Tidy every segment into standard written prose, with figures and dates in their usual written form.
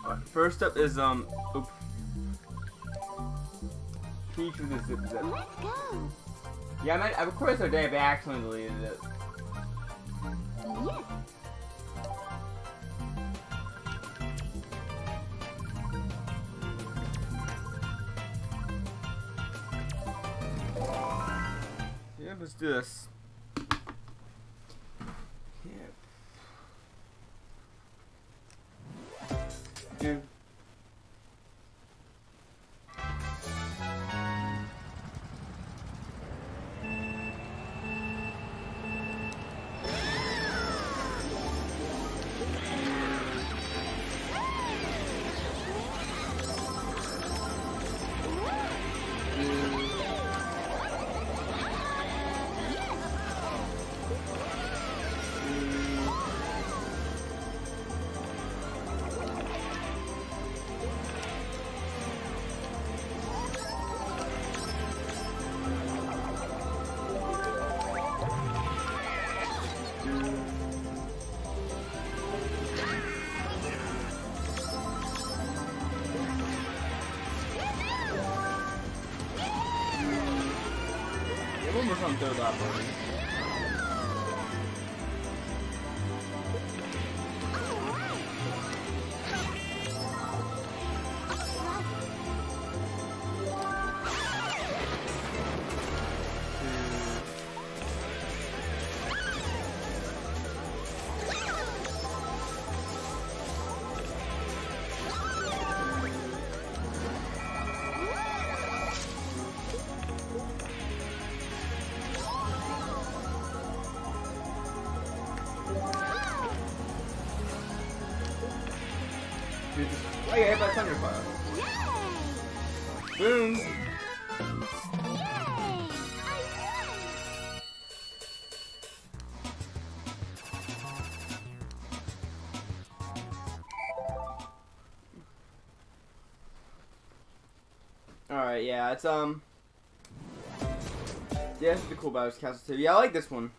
First up is oops. Key to the zip zip. Let's go. Yeah, I recorded this today, but I accidentally deleted it. Yes. Yeah, let's do this. Yeah. Dude. Almost on third lap already. Dude, I got hit by thunderfire. Yay! Boom! Yay! I won! Alright, yeah, it's yeah, this is the cool Bowser's Castle too. Yeah, I like this one.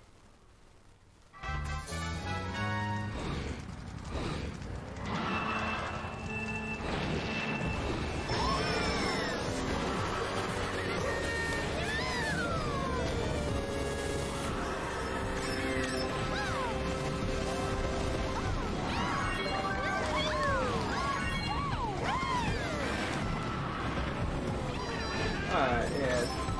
Alright, yeah.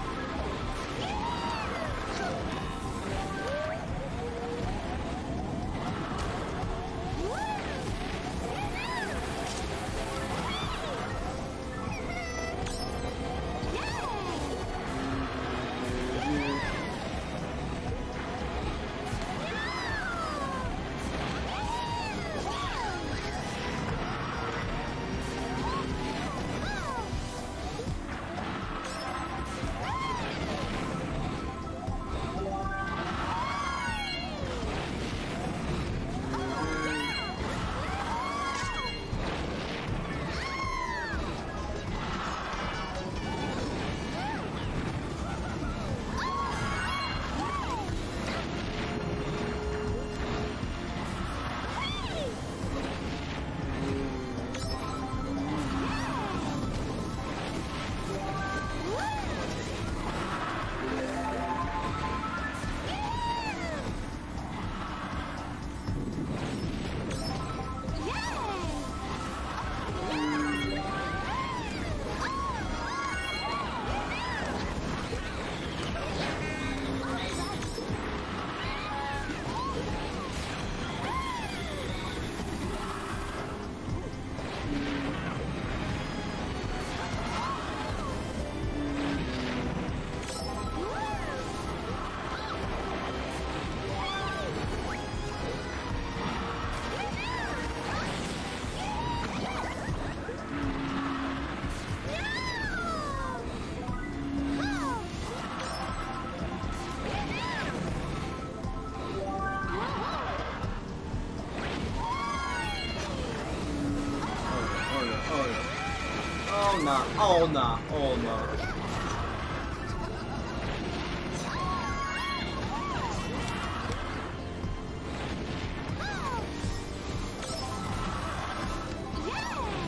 Oh no, oh no, oh no. Yay!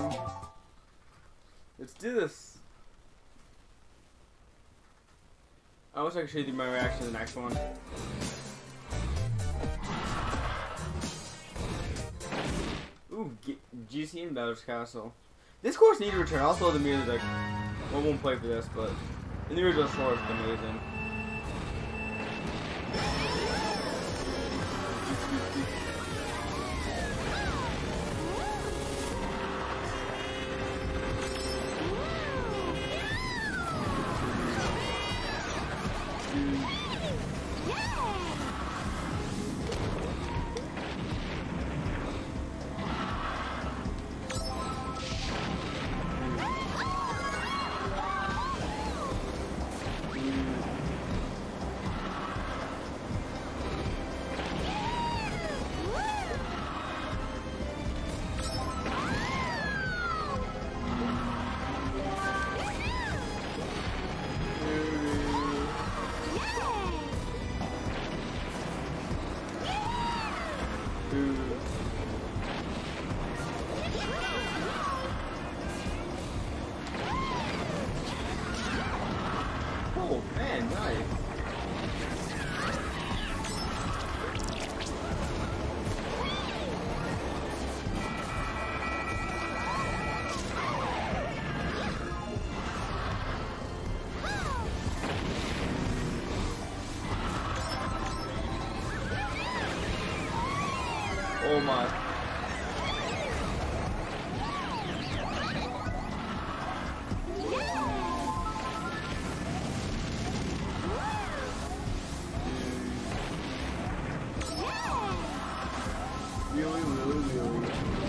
on. Let's do this. I wish I could show you my reaction to the next one. Ooh, GC and Bowser's Castle. This course needs to return. Also, the music. Well, I won't play for this, but in the original score, it's amazing. Oh man, nice. Oh my. Really.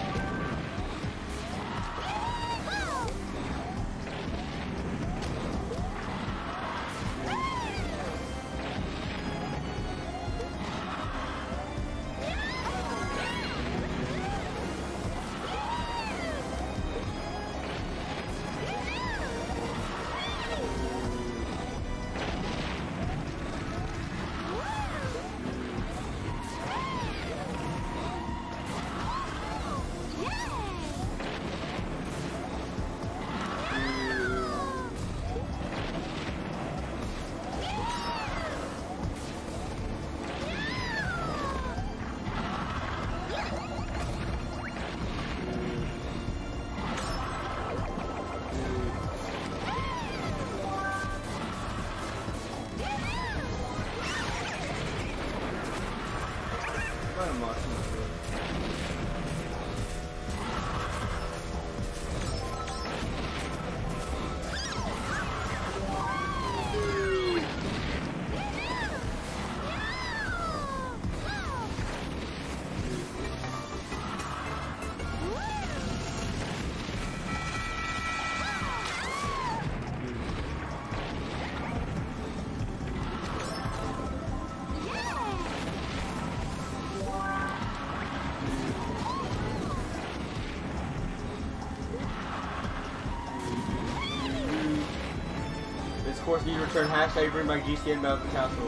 This course needs to return hashtag bring back GC and Bowser's Castle.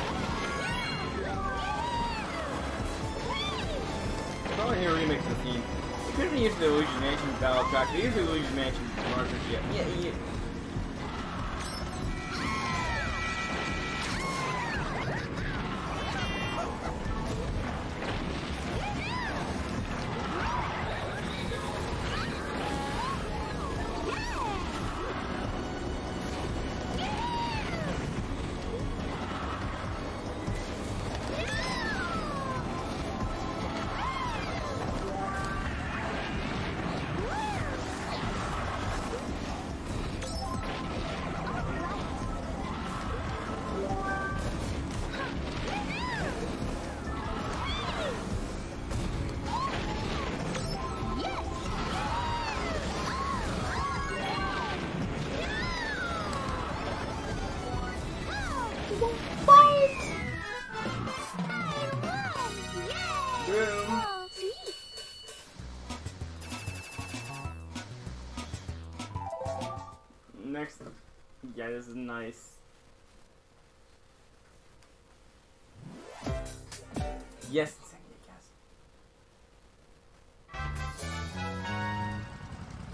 It's not any remix of the theme. It could have been used to the Luigi's Mansion battle track. They use the Luigi's Mansion markers yet. Yeah. Next, yeah, this is nice. Yes,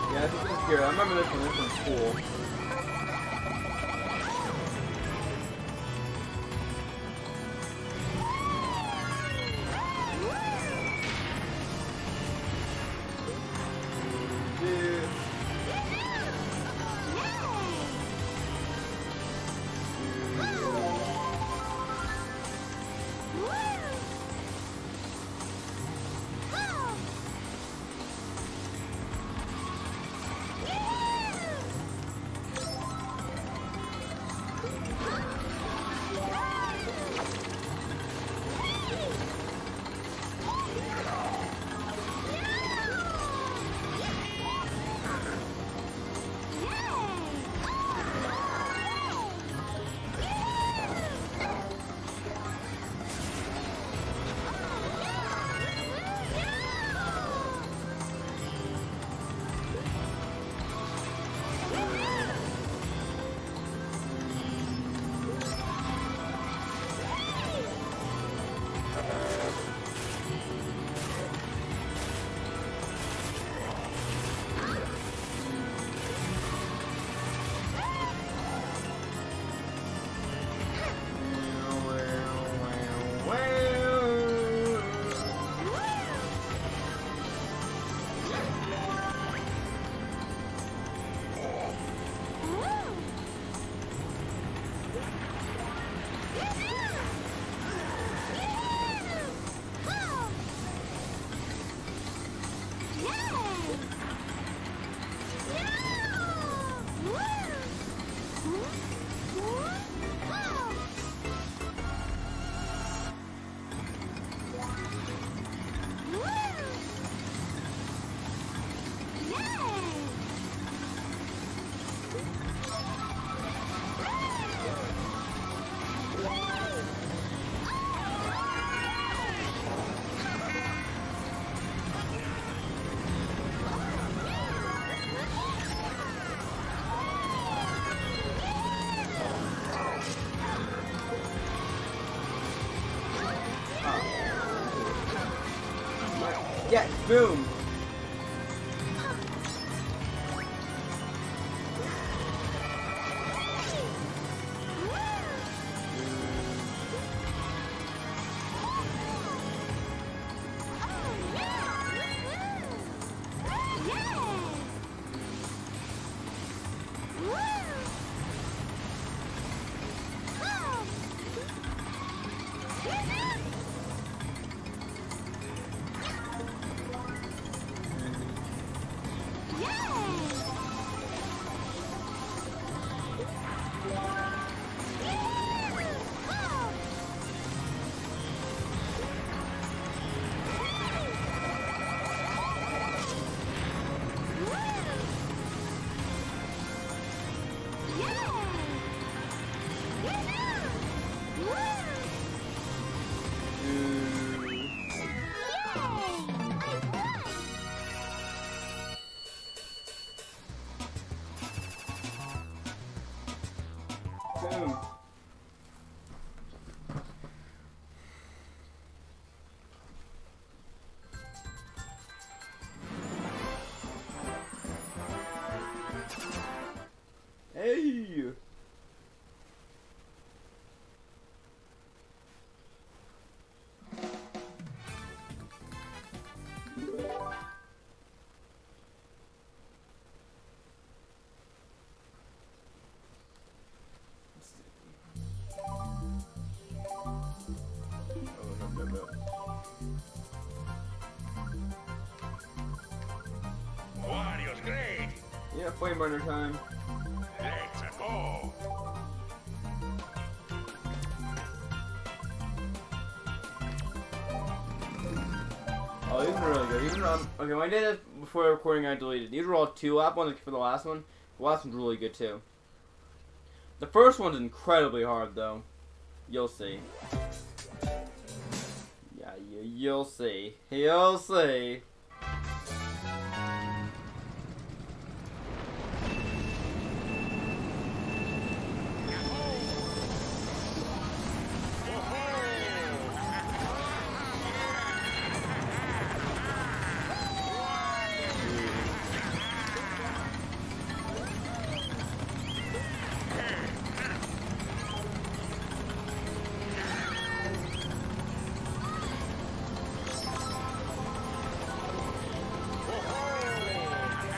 Yeah, I think it's here. I remember this one. This one's cool. Yeah, boom. Boom. Hey. Wario's great. Yeah, flame burner time. Let's go. Oh, these are really good. These are okay. When I did this before recording, I deleted. These were all 2-lap ones for the last one. The last one's really good too. The first one's incredibly hard though. You'll see. Yeah, you'll see. You'll see.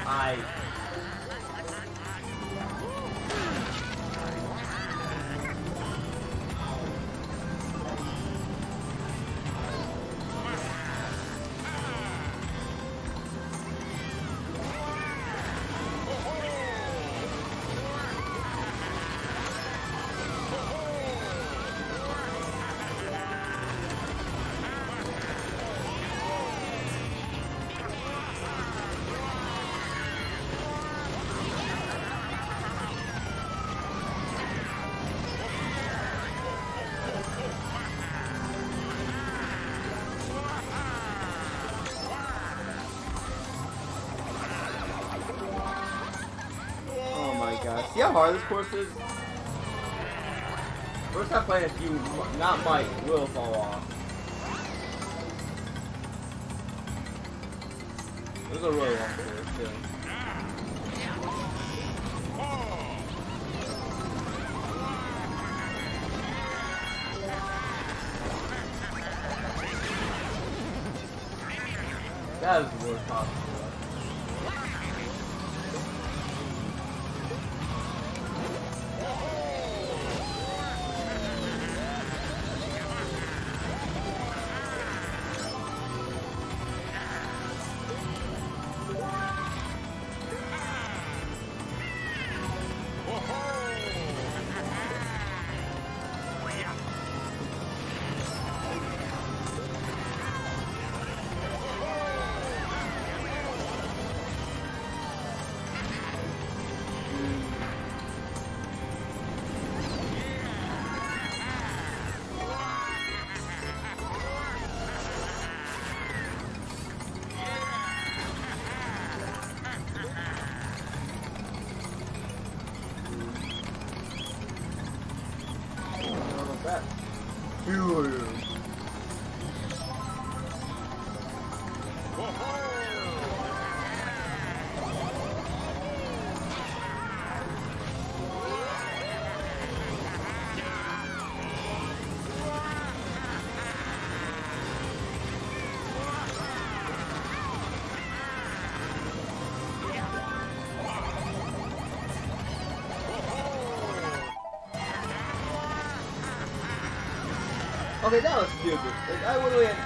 See how hard this course is? First time playing, if you not might will fall off. This is a really long course too. That is the worst possible. Okay, that was stupid. Like, I literally had...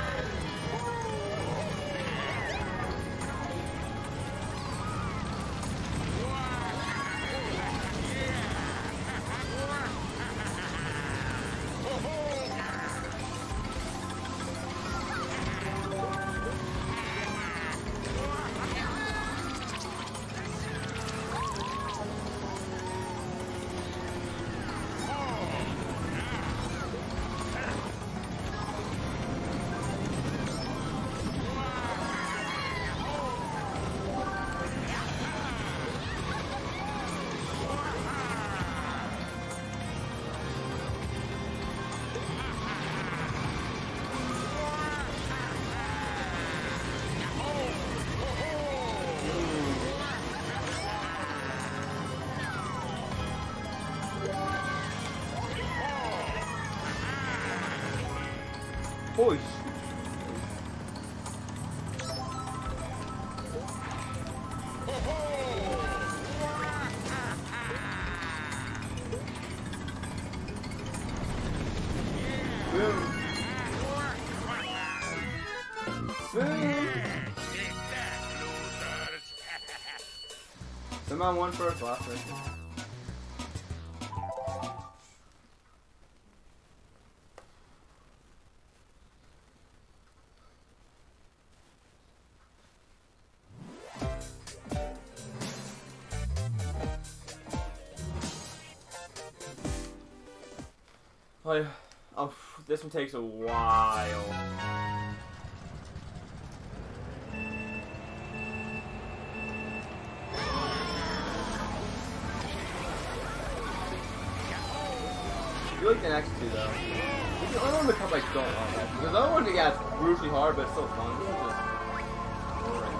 Holy shit. Someone won first last week. Oh, this one takes a while. I feel like the next two though. It's the only one that comes like don't like that. Because the other one, yeah, it's brutally hard, but it's still fun. This is just boring.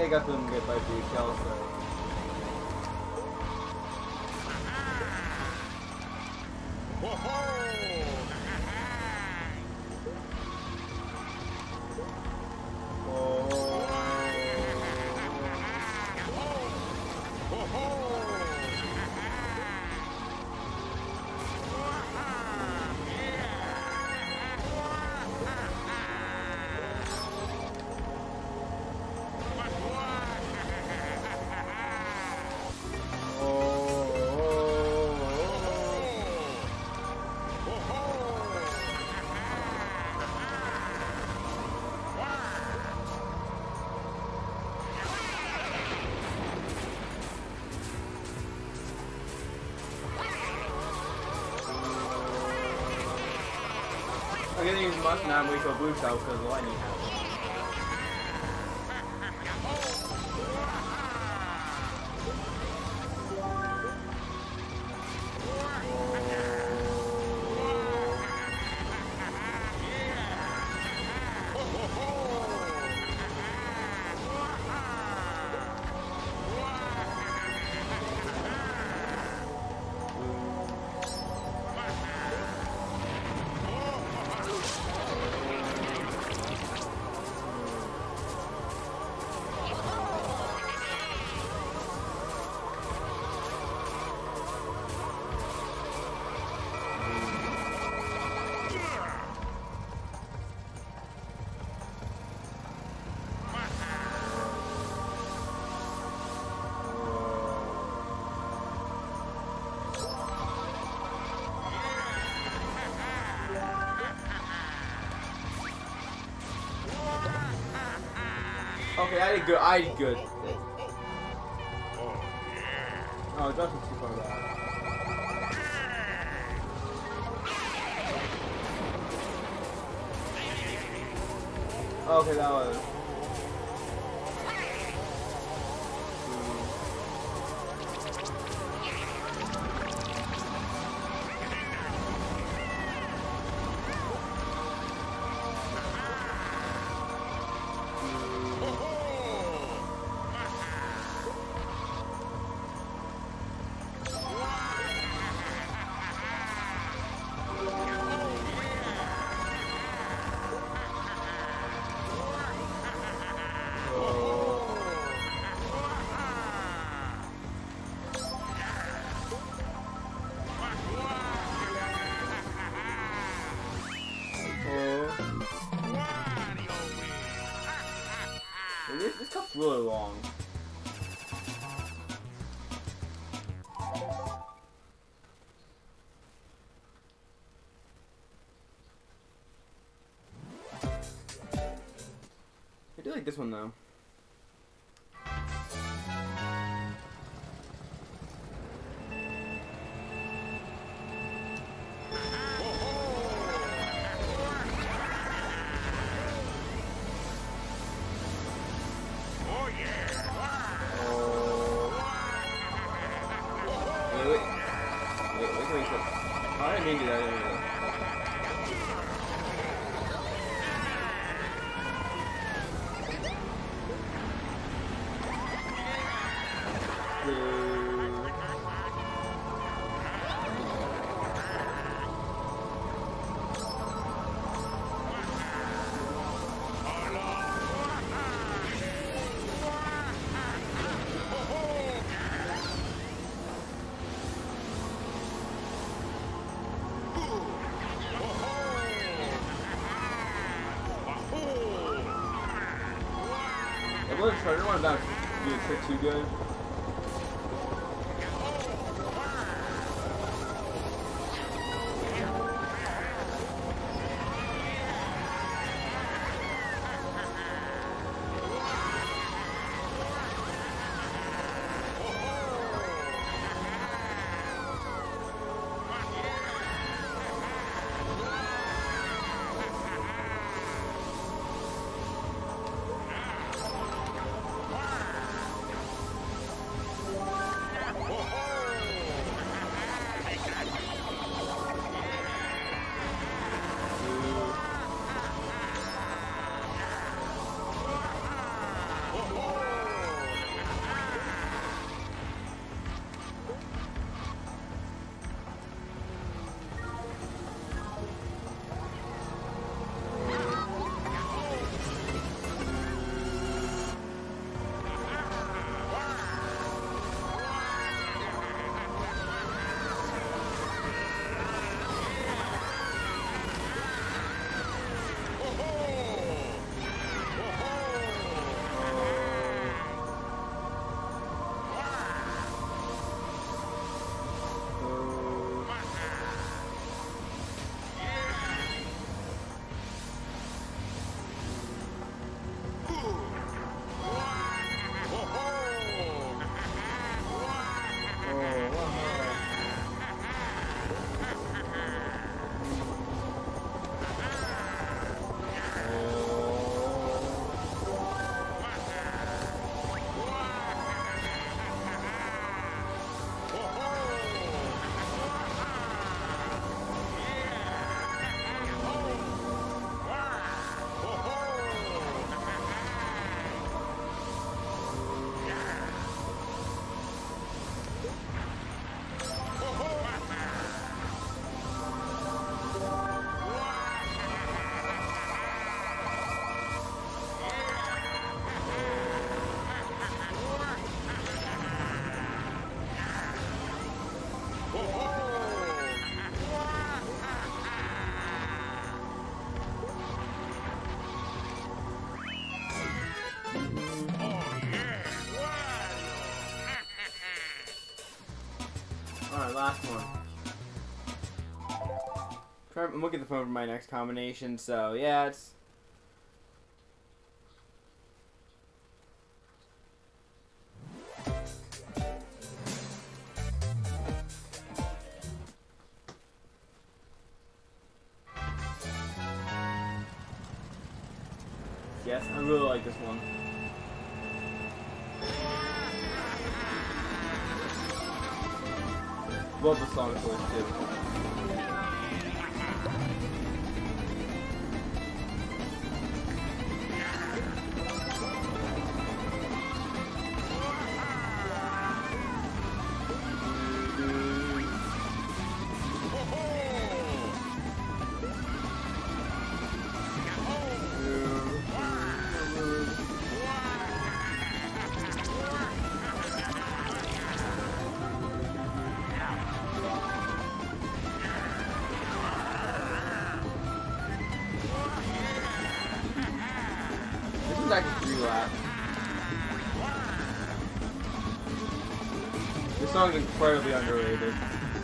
I got them get by the shell, so. I'm gonna use must not wait till blue shell because the lightning happens. Okay, I did good. I did good. Oh, it doesn't too far back. Okay, that was. This cup's really long. I do like this one though. I didn't mean to do that anyway. I didn't want to do a trick too good. I'm looking at the phone for my next combination, so yeah, it's... Yes, I really like this one. Love the song choice too. Actually 3 laps. This song is incredibly underrated.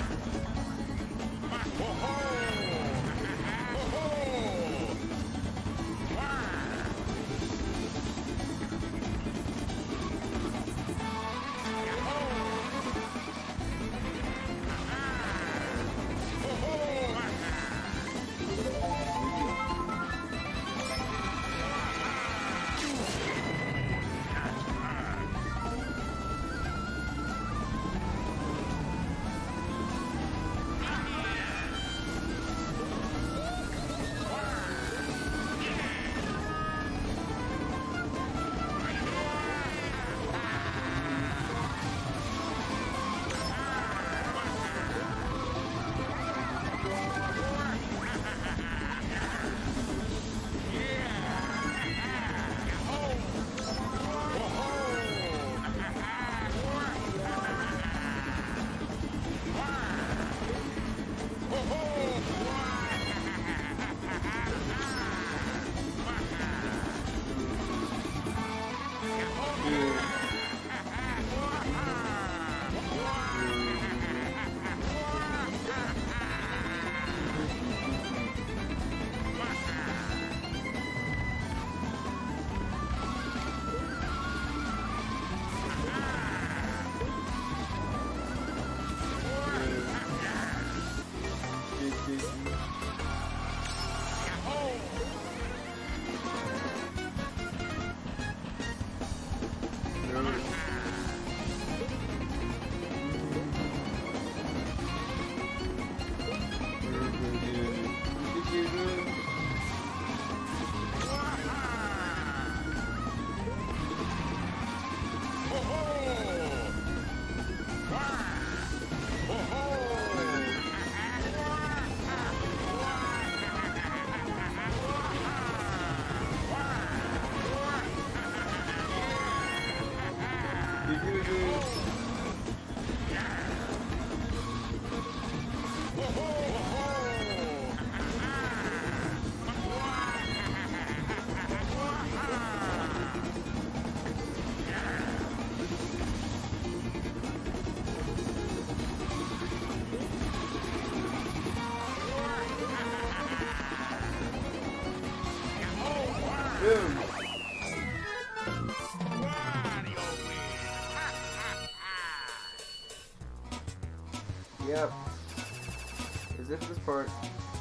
Boom. Yep. As if this part